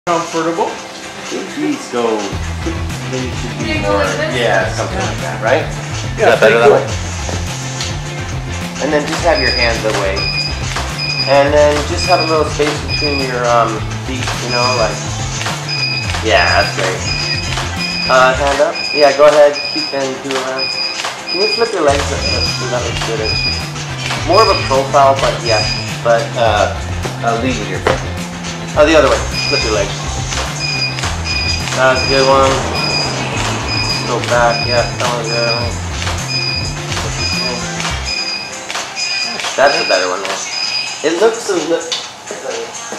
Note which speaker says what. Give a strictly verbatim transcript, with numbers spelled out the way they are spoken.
Speaker 1: Comfortable.
Speaker 2: Geez, go. Then you should be
Speaker 3: You
Speaker 2: more.
Speaker 3: go like this?
Speaker 2: Yeah, something like that, right?
Speaker 1: Yeah,
Speaker 2: Is that better that
Speaker 1: pretty
Speaker 2: way? And then just have your hands away. And then just have a little space between your um, feet, you know, like. Yeah, that's great. Uh, hand up. Yeah, go ahead. Keep and do around. Can you flip your legs? That, that looks good. More of a profile, but yeah. But uh, uh lead with your foot. Oh, the other way. Flip your legs. That's a good one. Go back. Yeah, that one's good. That's a better one. There. It looks a little.